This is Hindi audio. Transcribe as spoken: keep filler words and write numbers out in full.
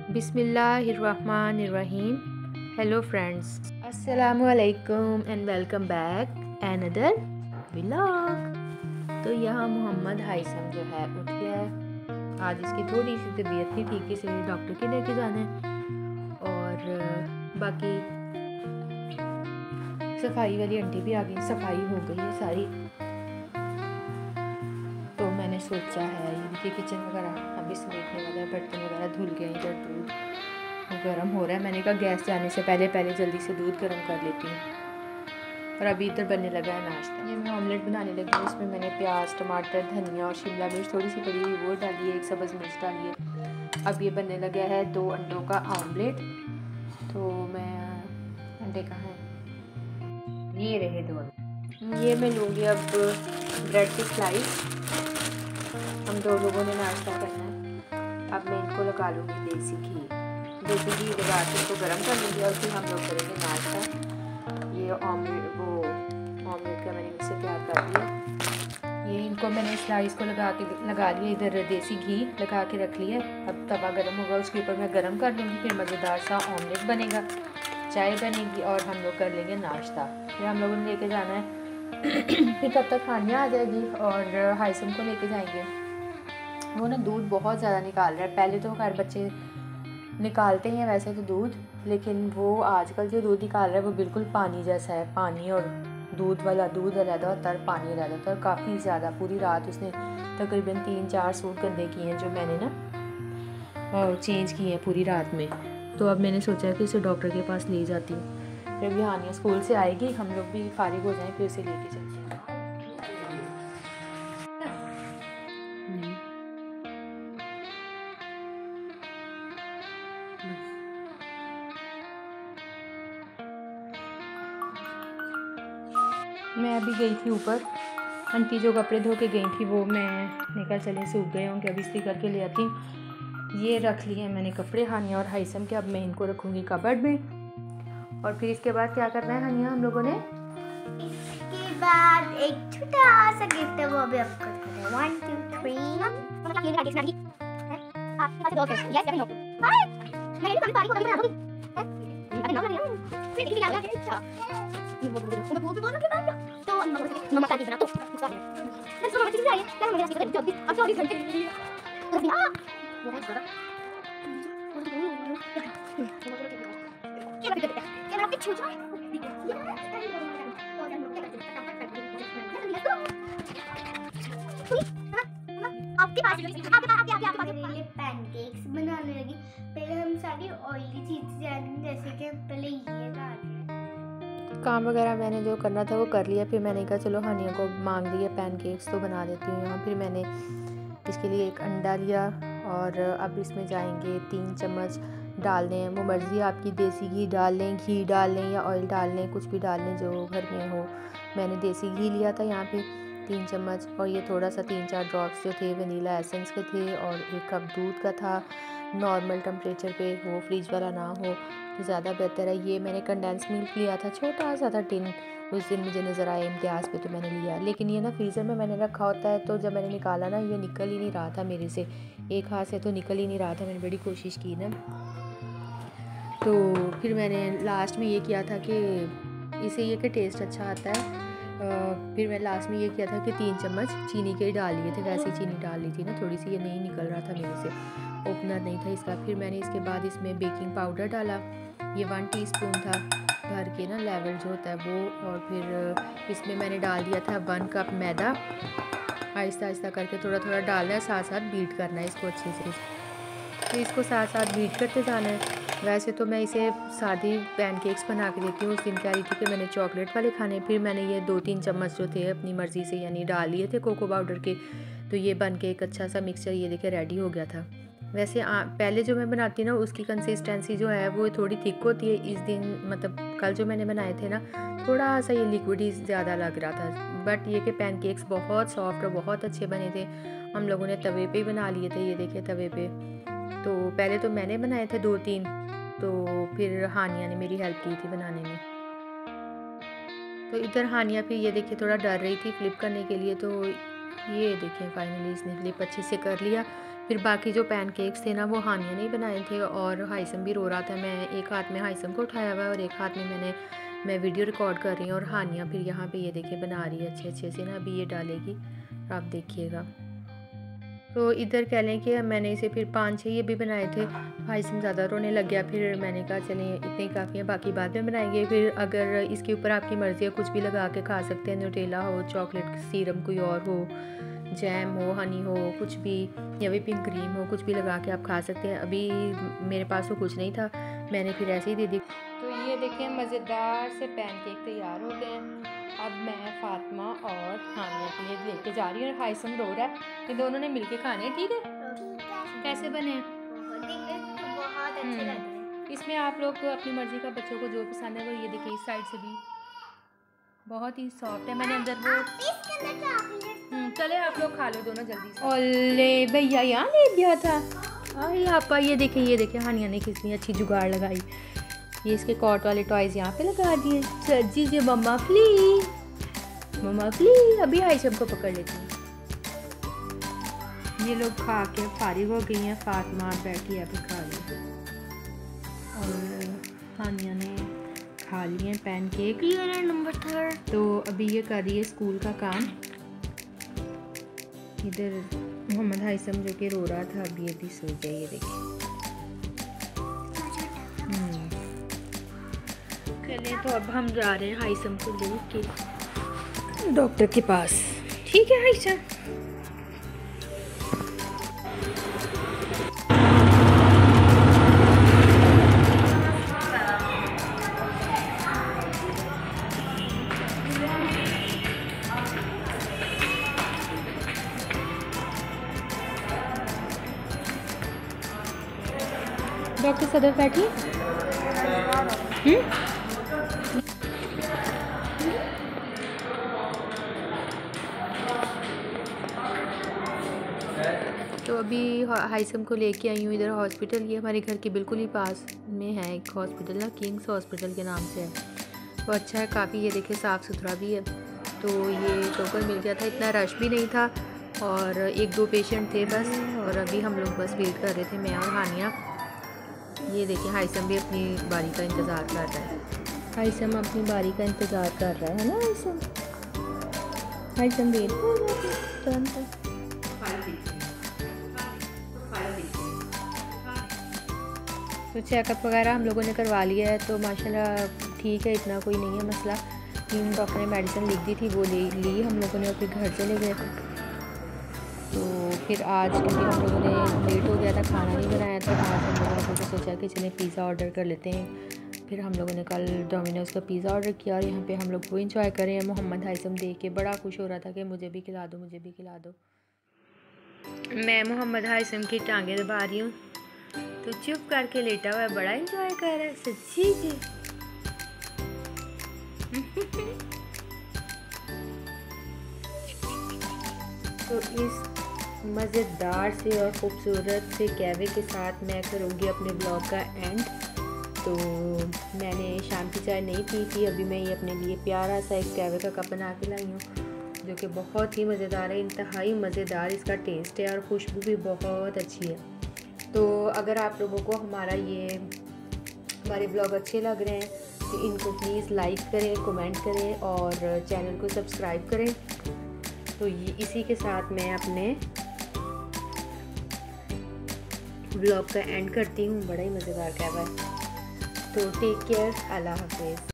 बिस्मिल्लाहिर्रहमानिर्रहीम। हेलो फ्रेंड्स, अस्सलामुअलैकुम and welcome back another vlog. तो यहाँ मोहम्मद हाइसम जो है उठ गया है। आज इसकी थोड़ी सी तबीयत नहीं ठीक, इसलिए डॉक्टर के लेके जाना है। और बाकी सफाई वाली आंटी भी आ गई, सफाई हो गई है सारी। तो मैंने सोचा है इनके किचन वगैरह अभी समेटने वाला है, बर्तन वगैरह धुल गए, इधर दूध गर्म हो रहा है। मैंने कहा गैस जाने से पहले पहले जल्दी से दूध गर्म कर लेती हूँ। और अभी इधर बनने लगा है नाश्ता। ये मैं ऑमलेट बनाने लगी हूँ। इसमें मैंने प्याज, टमाटर, धनिया और शिमला मिर्च थोड़ी सी पड़ी हुई वो डाली है, एक सब्ज़ मिर्च डाली है। अब ये बनने लगा है दो अंडों का ऑमलेट। तो मैं अंडे कहाँ हैं, ये रहे दो। ये मैं लूँगी अब ब्रेड की स्लाइस। हम दो लोगों ने नाश्ता करना है। अब मैं इनको लगा लूँगी देसी घी। देसी घी लगा के इसको गर्म कर लूँगी और फिर हम लोग करेंगे नाश्ता। ये ऑमलेट वो ऑमलेट का मैंने इसे तैयार कर लिया। ये इनको मैंने स्लाइस को लगा के लगा लिया, इधर देसी घी लगा के रख लिया। अब तवा गर्म होगा, उसके ऊपर मैं गर्म कर लूँगी, फिर मज़ेदार सा ऑमलेट बनेगा, चाय बनेगी और हम लोग कर लेंगे नाश्ता। फिर हम लोगों ने लेके जाना है फिर तब तक खानिया आ जाएगी और हाइसम को लेके जाएंगे। वो ना दूध बहुत ज़्यादा निकाल रहा है। पहले तो खैर बच्चे निकालते हैं वैसे तो दूध, लेकिन वो आजकल जो दूध निकाल रहा है वो बिल्कुल पानी जैसा है। पानी और दूध वाला, दूध अलग होता है, पानी अलग होता है। काफ़ी ज़्यादा पूरी रात उसने तकरीबन तीन चार सूट गंदे किए हैं जो मैंने ना चेंज किए हैं पूरी रात में। तो अब मैंने सोचा कि उसे डॉक्टर के पास ले जाती हूँ। जब भी हानिया स्कूल से आएगी हम लोग भी फारिग हो जाएँ, फिर उसे लेके चलते हैं। मैं अभी गई थी ऊपर, आंटी जो कपड़े धो के गई थी वो मैं निकल चले, सूख गए होंगे, अभी इस्त्री करके ले आती हूँ। ये रख लिए हैं मैंने कपड़े हानिया और हाइसम के। अब मैं इनको रखूँगी कबर्ड में। और फिर इसके बाद क्या करना है हानिया हम लोगों ने? इसके बाद एक छोटा सा गिफ्ट है, वो भी आपको दिखाते हैं। One two three. तो मम्मा का बना तो आपके पास आगे आगे आगे आगे आगे पैनकेक्स बनाने लगी। पहले हम सारी ऑयली चीज़ें जानेंगे, जैसे कि पहले ये काम वगैरह मैंने जो करना था वो कर लिया। फिर मैंने कहा चलो हानिया को मांग दिए पैनकेक्स तो बना देती हूँ यहाँ। फिर मैंने इसके लिए एक अंडा लिया और अब इसमें जाएंगे तीन चम्मच डाल दें। वो मर्ज़ी आपकी, देसी घी डाल लें, घी डाल लें या ऑयल डाल लें, कुछ भी डाल लें जो घर में हो। मैंने देसी घी लिया था यहाँ पे तीन चम्मच, और ये थोड़ा सा तीन चार ड्रॉप्स जो थे वनीला एसेंस के थे, और एक कप दूध का था नॉर्मल टेम्परेचर पे हो, फ्रिज वाला ना हो तो ज़्यादा बेहतर है। ये मैंने कंडेंस मिल्क लिया था, छोटा सा था टिन, उस दिन मुझे नज़र आया इम्तियाज़ पे तो मैंने लिया। लेकिन ये ना फ्रीज़र में मैंने रखा होता है, तो जब मैंने निकाला ना ये निकल ही नहीं रहा था मेरे से, एक हाथ से तो निकल ही नहीं रहा था। मैंने बड़ी कोशिश की ना, तो फिर मैंने लास्ट में ये किया था कि इसे ये कि टेस्ट अच्छा आता है। Uh, फिर मैं लास्ट में ये किया था कि तीन चम्मच चीनी के डाल लिए थे, वैसी चीनी डाल ली थी ना थोड़ी सी, ये नहीं निकल रहा था मेरे से, ओपनर नहीं था इसका। फिर मैंने इसके बाद इसमें बेकिंग पाउडर डाला, ये वन टीस्पून था भर के ना, लेवल जो होता है वो। और फिर इसमें मैंने डाल दिया था वन कप मैदा। आहिस्ता आहिस्ता करके थोड़ा थोड़ा डालना है, साथ साथ बीट करना है इसको अच्छे से। तो इसको साथ साथ बीट करते जाना है। वैसे तो मैं इसे सादी पैनकेक्स बना के देती हूँ। उस दिन कह रही थी कि मैंने चॉकलेट वाले खाने, फिर मैंने ये दो तीन चम्मच जो थे अपनी मर्ज़ी से यानी डाल लिए थे कोको पाउडर के, तो ये बन के एक अच्छा सा मिक्सचर ये देखिए रेडी हो गया था। वैसे आ, पहले जो मैं बनाती ना उसकी कंसिस्टेंसी जो है वो थोड़ी थिक होती है। इस दिन मतलब कल जो मैंने बनाए थे ना थोड़ा सा ये लिक्विड ही ज़्यादा लग रहा था, बट ये कि पैनकेक्स बहुत सॉफ्ट और बहुत अच्छे बने थे। हम लोगों ने तवे पे ही बना लिए थे, ये देखिए तवे पे। तो पहले तो मैंने बनाए थे दो तीन, तो फिर हानिया ने मेरी हेल्प की थी बनाने में। तो इधर हानिया फिर ये देखिए थोड़ा डर रही थी फ्लिप करने के लिए, तो ये देखिए फाइनली इसने फ्लिप अच्छे से कर लिया। फिर बाकी जो पैनकेक्स थे ना वो हानिया ने ही बनाए थे और हाइसम भी रो रहा था। मैं एक हाथ में हाइसम को उठाया हुआ है और एक हाथ में मैंने मैं वीडियो रिकॉर्ड कर रही हूँ और हानिया फिर यहाँ पे ये देखिए बना रही है अच्छे अच्छे से ना। अभी ये डालेगी, आप देखिएगा। तो इधर कह लें कि मैंने इसे फिर पाँच छः ये भी बनाए थे। हाइसम ज़्यादा रोने लग गया, फिर मैंने कहा चलें इतने ही काफ़ी हैं, बाकी बाद में बनाएंगे। फिर अगर इसके ऊपर आपकी मर्ज़ी है कुछ भी लगा के खा सकते हैं, न्यूटेला हो, चॉकलेट सीरम कोई और हो, जैम हो, हनी हो, कुछ भी, या व्हिपिंग क्रीम हो, कुछ भी लगा के आप खा सकते हैं। अभी मेरे पास तो कुछ नहीं था, मैंने फिर ऐसे ही दे दी। तो ये देखें मज़ेदार से पैनकेक तैयार हो गए हैं। अब मैं फातिमा और हानिया के लिए लेके जा रही हूँ और हाइसम रो रहा है। ये दोनों ने मिलके खाने हैं, ठीक है? कैसे बने? बहुत अच्छे लग रहे हैं। इसमें आप लोग को अपनी मर्ज़ी का बच्चों को जो पसंद है वो ये देखिए, इस साइड से भी बहुत ही सॉफ्ट है। मैंने अंदर वो चले आप लोग खा लो दोनों जल्दी से। ओले भैया यहाँ ले गया था। अरे आपा ये देखें, ये देखें हानिया ने कितनी अच्छी जुगाड़ लगाई। ये इसके कॉट वाले टॉयज़ यहाँ पे लगा दिए। सर जी जी मम्मा प्लीज, मम्मा प्लीज। अभी आइशम को पकड़ लेती हूँ। ये लोग खा के फारिग हो गई हैं, फातिमा बैठी है अभी खा ली और हानिया ने खा लिए हैं पैनकेक। ये नंबर थर्ड। तो अभी ये कर रही है स्कूल का काम। इधर मोहम्मद हाइसम जो कि रो रहा था अभी ये भी सो गया, ये देखिए। चले तो अब हम जा रहे हैं हाइसम को लेके डॉक्टर के पास, ठीक है हाइसम? डॉक्टर सदर बैठी। हम्म तो अभी हाइसम को लेके आई हूँ इधर हॉस्पिटल। ये हमारे घर के बिल्कुल ही पास में है एक हॉस्पिटल ना, किंग्स हॉस्पिटल के नाम से है। वो अच्छा है काफ़ी, ये देखिए साफ़ सुथरा भी है। तो ये टोकन मिल गया था, इतना रश भी नहीं था और एक दो पेशेंट थे बस। और अभी हम लोग बस वेट कर रहे थे, मैं और हानिया। ये देखिए हाइसम भी अपनी बारी का इंतज़ार कर रहा है। हाइसम अपनी बारी का इंतज़ार कर रहा है ना हाइसम? हाइसम वेट कर रहा है तुरंत। तो चेकअप वगैरह हम लोगों ने करवा लिया है, तो माशाल्लाह ठीक है, इतना कोई नहीं है मसला। तीन डॉक्टर ने मेडिसिन लिख दी थी, वो ले ली हम लोगों ने और फिर घर चले गए थे। तो फिर आज क्योंकि हम लोगों ने लेट हो गया था, खाना नहीं बनाया था, आज हम लोगों ने सोचा कि चलें पिज़्ज़ा ऑर्डर कर लेते हैं। फिर हम लोगों ने कल डोमिनोज़ का पिज़्ज़ा ऑर्डर किया और यहाँ पे हम लोग वो इंजॉय कर रहे हैं। मोहम्मद हाइसम देख के बड़ा खुश हो रहा था कि मुझे भी खिला दो, मुझे भी खिला दो। मैं मोहम्मद हाइसम की टांगें दबा रही हूँ, तो चुप करके लेटा हुआ है, बड़ा इंजॉय कर रहा है सच्ची जी। तो इस मज़ेदार से और ख़ूबसूरत से कहवे के साथ मैं करूँगी अपने ब्लॉग का एंड। तो मैंने शाम की चाय नहीं पी थी, अभी मैं ये अपने लिए प्यारा सा एक कहवे का कप बना के लाई हूँ जो कि बहुत ही मज़ेदार है, इंतहाई मज़ेदार इसका टेस्ट है और खुशबू भी बहुत अच्छी है। तो अगर आप लोगों को हमारा ये हमारे ब्लॉग अच्छे लग रहे हैं तो इनको प्लीज़ लाइक करें, कमेंट करें और चैनल को सब्सक्राइब करें। तो ये इसी के साथ मैं अपने ब्लॉग का एंड करती हूँ। बड़ा ही मज़ेदार कहवा है। तो टेक केयर, अल्लाह हाफिज़।